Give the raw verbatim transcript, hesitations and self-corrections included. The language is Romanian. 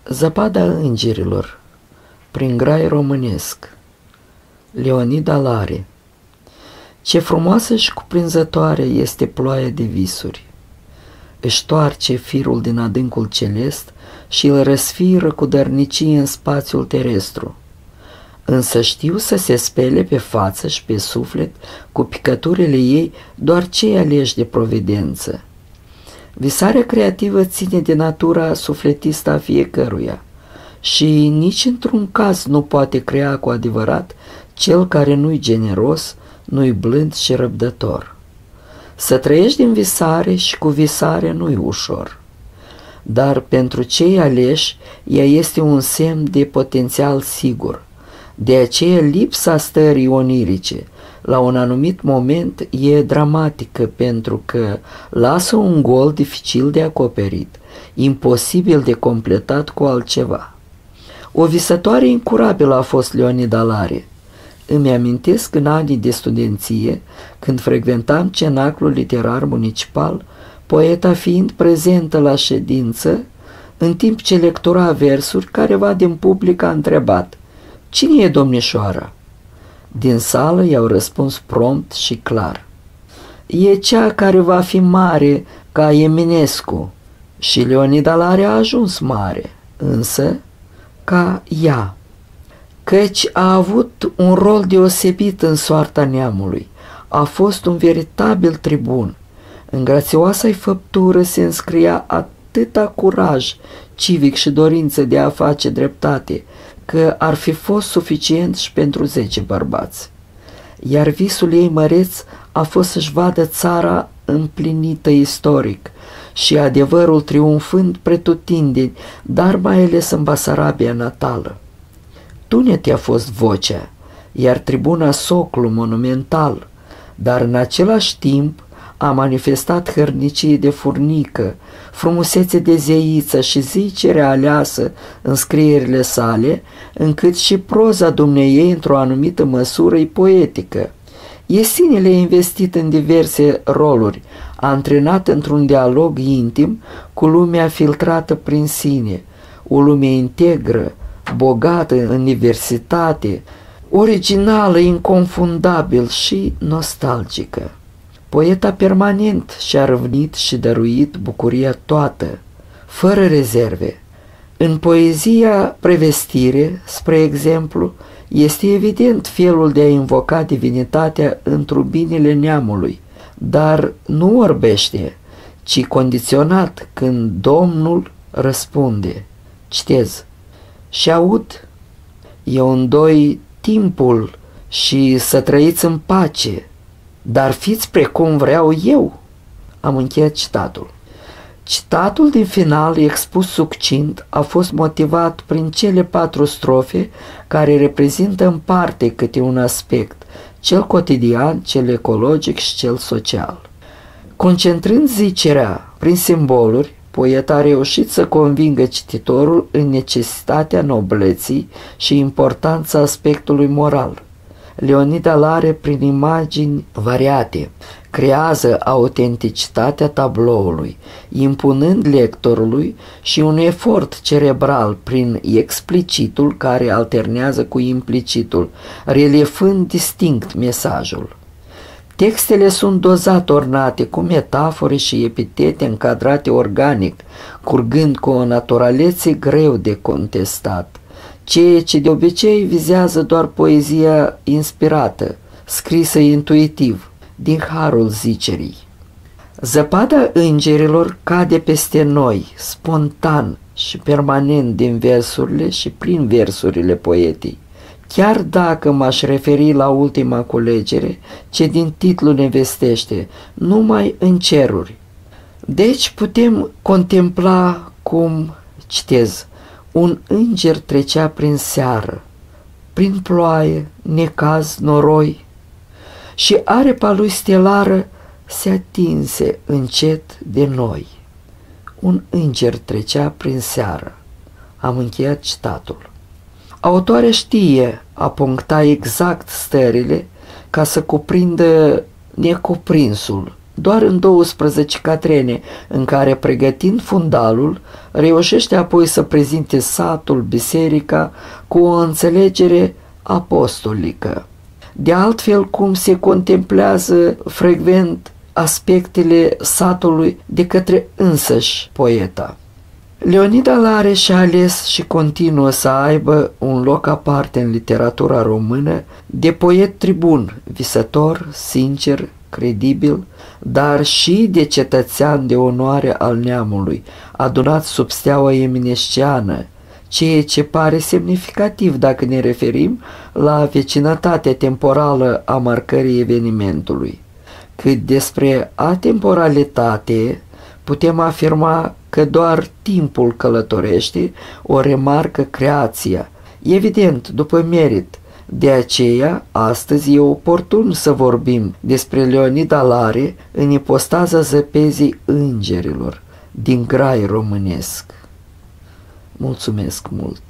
Zăpada îngerilor, prin grai românesc. Leonid Alare. Ce frumoasă și cuprinzătoare este ploaia de visuri. Își toarce firul din adâncul celest și îl răsfiră cu dărnicie în spațiul terestru. Însă știu să se spele pe față și pe suflet cu picăturile ei doar cei aleși de providență. Visarea creativă ține de natura sufletistă a fiecăruia și nici într-un caz nu poate crea cu adevărat cel care nu-i generos, nu-i blând și răbdător. Să trăiești din visare și cu visare nu-i ușor, dar pentru cei aleși ea este un semn de potențial sigur. De aceea lipsa stării onirice la un anumit moment e dramatică, pentru că lasă un gol dificil de acoperit, imposibil de completat cu altceva. O visătoare incurabilă a fost Leonid Alare. Îmi amintesc în anii de studenție, când frecventam cenaclul literar municipal, poeta fiind prezentă la ședință, în timp ce lectura versuri, careva din public a întrebat: "Cine e domnișoara?" Din sală i-au răspuns prompt și clar: "E cea care va fi mare ca Eminescu." Și Leonid Alare a ajuns mare, însă ca ea, căci a avut un rol deosebit în soarta neamului. A fost un veritabil tribun. În grațioasa-i făptură se înscria atâta curaj civic și dorință de a face dreptate, că ar fi fost suficient și pentru zece bărbați. Iar visul ei măreț a fost să-și vadă țara împlinită istoric și adevărul triumfând pretutindeni, dar mai ales în Basarabia natală. Tunete a fost vocea, iar tribuna soclu monumental, dar în același timp a manifestat hărnicie de furnică, frumusețe de zeiță și zicere aleasă în scrierile sale, încât și proza dumneiei într-o anumită măsură e poetică. E sinele investit în diverse roluri, antrenat într-un dialog intim cu lumea filtrată prin sine, o lume integră, bogată în diversitate, originală, inconfundabil și nostalgică. Poeta permanent și-a răvnit și dăruit bucuria toată, fără rezerve. În poezia Prevestire, spre exemplu, este evident felul de a invoca divinitatea într-o binele neamului, dar nu orbește, ci condiționat când Domnul răspunde. Citez: "Și aud, eu îndoi timpul și să trăiți în pace, dar fiți precum vreau eu." Am încheiat citatul. Citatul din final, expus succint, a fost motivat prin cele patru strofe care reprezintă în parte câte un aspect, cel cotidian, cel ecologic și cel social. Concentrând zicerea prin simboluri, poeta a reușit să convingă cititorul în necesitatea nobleții și importanța aspectului moral. Leonid Alare, prin imagini variate, creează autenticitatea tabloului, impunând lectorului și un efort cerebral prin explicitul care alternează cu implicitul, reliefând distinct mesajul. Textele sunt dozat ornate cu metafore și epitete încadrate organic, curgând cu o naturalețe greu de contestat, ceea ce de obicei vizează doar poezia inspirată, scrisă intuitiv, din harul zicerii. Zăpada îngerilor cade peste noi, spontan și permanent din versurile și prin versurile poetei. Chiar dacă m-aș referi la ultima culegere, ce din titlu ne vestește, numai în ceruri. Deci putem contempla cum, citez, un înger trecea prin seară, prin ploaie, necaz, noroi, și arepa lui stelară se atinse încet de noi. Un înger trecea prin seară. Am încheiat citatul. Autoarea știe a puncta exact stările ca să cuprindă necuprinsul doar în douăsprezece catrene, în care, pregătind fundalul, reușește apoi să prezinte satul, biserica, cu o înțelegere apostolică. De altfel, cum se contemplează frecvent aspectele satului de către însăși poeta. Leonida Lare și-a ales și continuă să aibă un loc aparte în literatura română de poet tribun, visător, sincer, credibil, dar și de cetățean de onoare al neamului, adunat sub steaua eminesciană, ceea ce pare semnificativ dacă ne referim la vecinătatea temporală a marcării evenimentului. Cât despre atemporalitate, putem afirma că doar timpul călătorește, o remarcă creația, evident, după merit. De aceea, astăzi e oportun să vorbim despre Leonida Lare în ipostaza zăpezii îngerilor din Grai românesc. Mulțumesc mult!